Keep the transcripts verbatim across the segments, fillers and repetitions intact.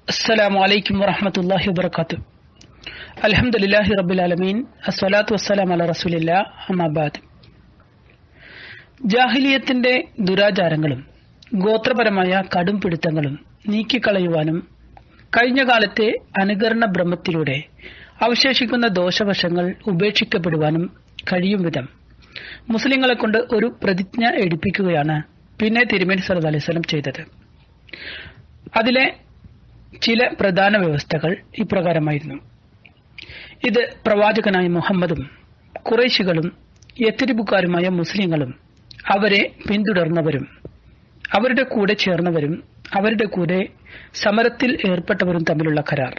السلام عليكم ورحمة الله وبركاته. الحمد لله رب العالمين. الصلاة والسلام على رسول الله. أما بعد. ജാഹിലിയത്തിന്റെ ദുരാചാരങ്ങളും ഗോത്രപരമായ കടുംപിടുത്തങ്ങളും നീക്കിക്കളയുവാനും കഴിഞ്ഞ കാലത്തെ അനുകരണ ഭ്രമത്തിലൂടെ അവശേഷിക്കുന്ന ദോഷവശങ്ങൾ ഉപേക്ഷിക്കപ്പെടുവാനും കഴിയും വിധം മുസ്ലിങ്ങളെ കൊണ്ട് ഒരു പ്രതിജ്ഞ എടുപ്പിക്കുകയാണ് പിന്നെ തിരുമേനി സല്ലല്ലാഹു അലൈഹി വസല്ലം ചെയ്തത്. അതിലെ ചില പ്രധാന വ്യവസ്ഥകൾ ഇപ്രകാരമായിരുന്നു. ഇത് പ്രവാചകനായ മുഹമ്മദും ഖുറൈശികളും യത്രിബുകാരുമായ മുസ്ലിങ്ങളും അവരെ പിന്തുടർന്നവരും അവരുടെ കൂടെ ചേർന്നവരും അവരുടെ കൂടെ സമരത്തിൽ ഏർപ്പെട്ടവരും തമ്മിലുള്ള കരാർ.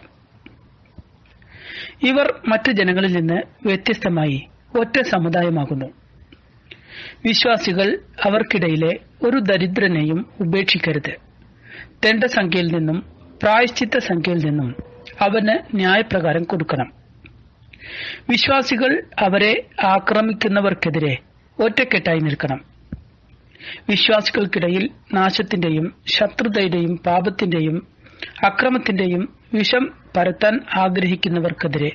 ഇവർ മറ്റു ജനങ്ങളിൽ നിന്ന് വ്യത്യസ്തമായി ഒറ്റ സമുദായമാകുന്നു. വിശ്വാസികൾ അവർക്കിടയിലെ ഒരു ദരിദ്രനെയും ഉപേക്ഷിക്കരുത്. ദണ്ഡസംഖ്യയിൽ നിന്നും പ്രായശ്ചിത്ത സംഖ്യയിൽ നിന്നും അവന് ന്യായപ്രകാരം കൊടുക്കണം. വിശ്വാസികൾ അവരെ ആക്രമിക്കുന്നവർക്കെതിരെ ഒറ്റക്കെട്ടായി നിൽക്കണം. വിശ്വാസികൾക്കിടയിൽ നാശത്തിന്റെയും ശത്രുതയുടെയും പാപത്തിന്റെയും അക്രമത്തിന്റെയും വിഷം പരത്താൻ ആഗ്രഹിക്കുന്നവർക്കെതിരെ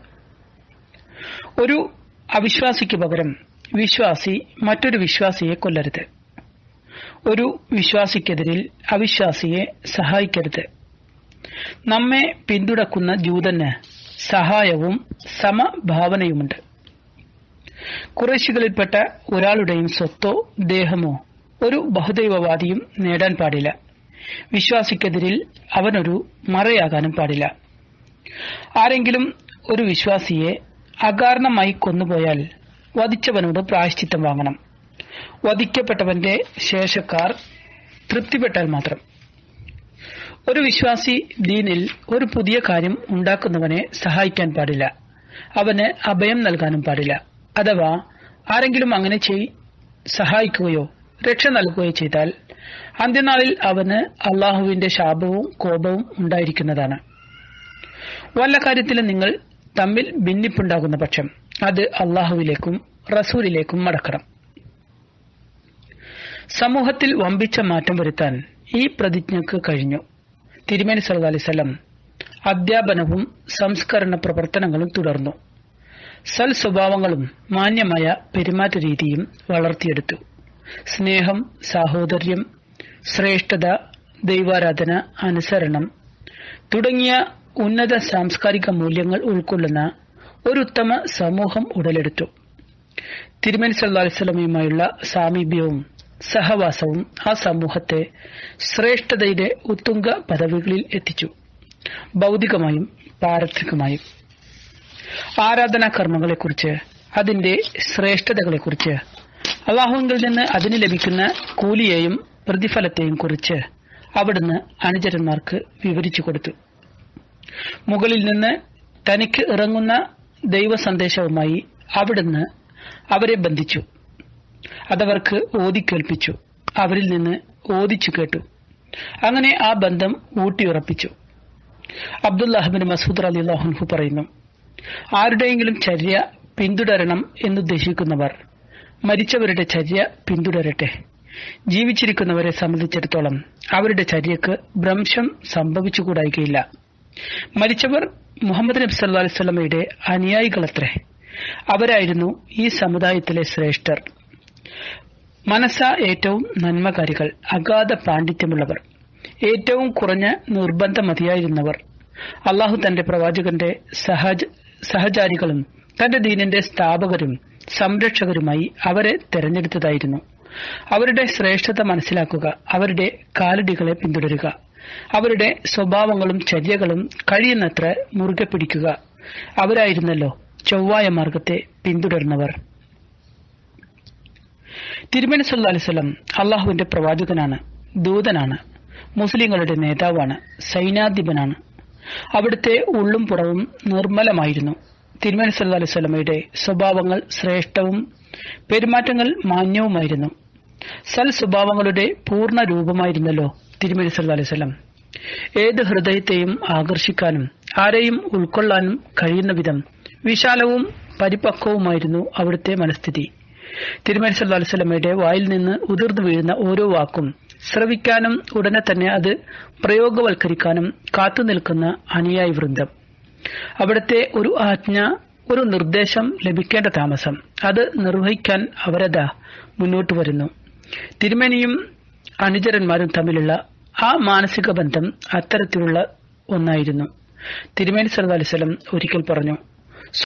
ഒരു അവിശ്വാസിക്ക് പകരം വിശ്വാസി മറ്റൊരു വിശ്വാസിയെ കൊല്ലരുത്. ഒരു വിശ്വാസിക്കെതിരിൽ അവിശ്വാസിയെ സഹായിക്കരുത്. നമ്മെ പിന്തുണക്കുന്ന ജൂതന് സഹായവും സമഭാവനയുമുണ്ട്. ഖുറൈശികളിൽപ്പെട്ട ഒരാളുടെയും സ്വത്തോ ദേഹമോ ഒരു ബഹുദൈവവാദിയും നേടാൻ പാടില്ല. വിശ്വാസിക്കെതിരിൽ അവനൊരു മറയാകാനും പാടില്ല. ആരെങ്കിലും ഒരു വിശ്വാസിയെ അകാരണമായി കൊന്നുപോയാൽ വധിച്ചവനോട് പ്രായശ്ചിത്തം വാങ്ങണം. വധിക്കപ്പെട്ടവന്റെ ശേഷക്കാർ തൃപ്തിപ്പെട്ടാൽ മാത്രം. ഒരു വിശ്വാസി ദീനിൽ ഒരു പുതിയ കാര്യം ഉണ്ടാക്കുന്നവനെ സഹായിക്കാൻ പാടില്ല. അവന് അഭയം നൽകാനും പാടില്ല. അഥവാ ആരെങ്കിലും അങ്ങനെ ചെയ് സഹായിക്കുകയോ രക്ഷ നൽകുകയോ ചെയ്താൽ അന്ത്യനാളിൽ അവന് അള്ളാഹുവിന്റെ ശാപവും കോപവും ഉണ്ടായിരിക്കുന്നതാണ്. വല്ല കാര്യത്തിലും നിങ്ങൾ തമ്മിൽ ഭിന്നിപ്പുണ്ടാകുന്ന പക്ഷം അത് അള്ളാഹുവിലേക്കും റസൂലിലേക്കും മടക്കണം. സമൂഹത്തിൽ വമ്പിച്ച മാറ്റം വരുത്താൻ ഈ പ്രതിജ്ഞക്ക് കഴിഞ്ഞു. തിരുമേനി സല്ലല്ലാഹു അലൈഹി വസല്ലം അധ്യാപനവും സംസ്കരണ പ്രവർത്തനങ്ങളും തുടർന്നു. സൽ സ്വഭാവങ്ങളും മാന്യമായ പെരുമാറ്റ രീതിയും വളർത്തിയെടുത്തു. സ്നേഹം, സാഹോദര്യം, ശ്രേഷ്ഠത, ദൈവാരാധന, അനുസരണം തുടങ്ങിയ ഉന്നത സാംസ്കാരിക മൂല്യങ്ങൾ ഉൾക്കൊള്ളുന്ന ഒരു ഉത്തമ സമൂഹം ഉടലെടുത്തു. തിരുമേനി സല്ലല്ലാഹു അലൈഹി വസല്ലമയുമായുള്ള സാമീപ്യവും സഹവാസവും ആ സമൂഹത്തെ ശ്രേഷ്ഠതയുടെ ഉത്തുംഗ പദവികളിൽ എത്തിച്ചു, ഭൗതികമായും പാരത്രികമായും. ആരാധനാ കർമ്മങ്ങളെക്കുറിച്ച്, അതിന്റെ ശ്രേഷ്ഠതകളെക്കുറിച്ച്, അള്ളാഹുവിൽ നിന്ന് അതിന് ലഭിക്കുന്ന കൂലിയെയും പ്രതിഫലത്തെയും കുറിച്ച് അവിടുന്ന് അനുചരന്മാർക്ക് വിവരിച്ചു കൊടുത്തു. മുകളിൽ നിന്ന് തനിക്ക് ഇറങ്ങുന്ന ദൈവ സന്ദേശവുമായി അവിടുന്ന് അവരെ ബന്ധിച്ചു. അതവർക്ക് ഓതിക്കേൽപ്പിച്ചു. അവരിൽ നിന്ന് ഓദിച്ചു കേട്ടു. അങ്ങനെ ആ ബന്ധം ഊട്ടിയുറപ്പിച്ചു. അബ്ദുല്ലാഹ് ബിൻ മസ്ഊദ് റളിയല്ലാഹു അൻഹു പറയുന്നു, ആരുടെയെങ്കിലും ചര്യ പിന്തുടരണം എന്നുദ്ദേശിക്കുന്നവർ മരിച്ചവരുടെ ചര്യ പിന്തുടരട്ടെ. ജീവിച്ചിരിക്കുന്നവരെ സംബന്ധിച്ചിടത്തോളം അവരുടെ ചര്യക്ക് ഭ്രംശം സംഭവിച്ചുകൂടായികയില്ല. മരിച്ചവർ മുഹമ്മദ് നബി സല്ലല്ലാഹു അലൈഹി വസല്ലമയുടെ അനുയായികളത്രേ. അവരായിരുന്നു ഈ സമുദായത്തിലെ ശ്രേഷ്ഠർ. മനസ്സ ഏറ്റവും നന്മകാരികൾ, അഗാധ പാണ്ഡിത്യമുള്ളവർ, ഏറ്റവും കുറഞ്ഞ നിർബന്ധമതിയായിരുന്നവർ. അള്ളാഹു തന്റെ പ്രവാചകന്റെ സഹജ സഹചാരികളും തന്റെ ദീനിന്റെ സ്ഥാപകരും സംരക്ഷകരുമായി അവരെ തെരഞ്ഞെടുത്തതായിരുന്നു. അവരുടെ ശ്രേഷ്ഠത മനസ്സിലാക്കുക, അവരുടെ കാലടികളെ പിന്തുടരുക, അവരുടെ സ്വഭാവങ്ങളും ചര്യകളും കഴിയുന്നത്ര മുറുകെ പിടിക്കുക. അവരായിരുന്നല്ലോ ചൊവ്വായ മാർഗത്തെ പിന്തുടർന്നവർ. തിരുമേനി സല്ലല്ലാഹു അലൈഹി വസല്ലം അള്ളാഹുവിന്റെ പ്രവാചകനാണ്, ദൂതനാണ്, മുസ്ലിങ്ങളുടെ നേതാവാണ്, സൈന്യാധിപനാണ്. അവിടുത്തെ ഉള്ളും പുറവും നിർമ്മലമായിരുന്നു. തിരുമേനി സല്ലല്ലാഹു അലൈഹി വസല്ലമയുടെ സ്വഭാവങ്ങൾ ശ്രേഷ്ഠവും പെരുമാറ്റങ്ങൾ മാന്യവുമായിരുന്നു. സൽ സ്വഭാവങ്ങളുടെ പൂർണ്ണ രൂപമായിരുന്നല്ലോ തിരുമേനി സല്ലല്ലാഹു അലൈഹി വസല്ലം. ഏത് ഹൃദയത്തെയും ആകർഷിക്കാനും ആരെയും ഉൾക്കൊള്ളാനും കഴിയുന്ന വിധം വിശാലവും പരിപക്വവുമായിരുന്നു അവിടുത്തെ മനസ്ഥിതി. തിരുമേനി സല്ലല്ലാഹു അലൈഹി വസല്ലമയുടെ വായിൽ നിന്ന് ഉതിർന്നു വീഴുന്ന ഓരോ വാക്കും ശ്രവിക്കാനും ഉടനെ തന്നെ അത് പ്രയോഗവൽക്കരിക്കാനും കാത്തുനിൽക്കുന്ന അനുയായി വൃന്ദം. അവിടുത്തെ ഒരു ആജ്ഞ, ഒരു നിർദ്ദേശം ലഭിക്കേണ്ട താമസം, അത് നിർവഹിക്കാൻ അവരതാ മുന്നോട്ട് വരുന്നു. തിരുമേനിയും അനുചരന്മാരും തമ്മിലുള്ള ആ മാനസിക ബന്ധം അത്തരത്തിലുള്ള ഒന്നായിരുന്നു. തിരുമേനി സല്ലല്ലാഹു അലൈഹി വസല്ലം ഒരിക്കൽ പറഞ്ഞു,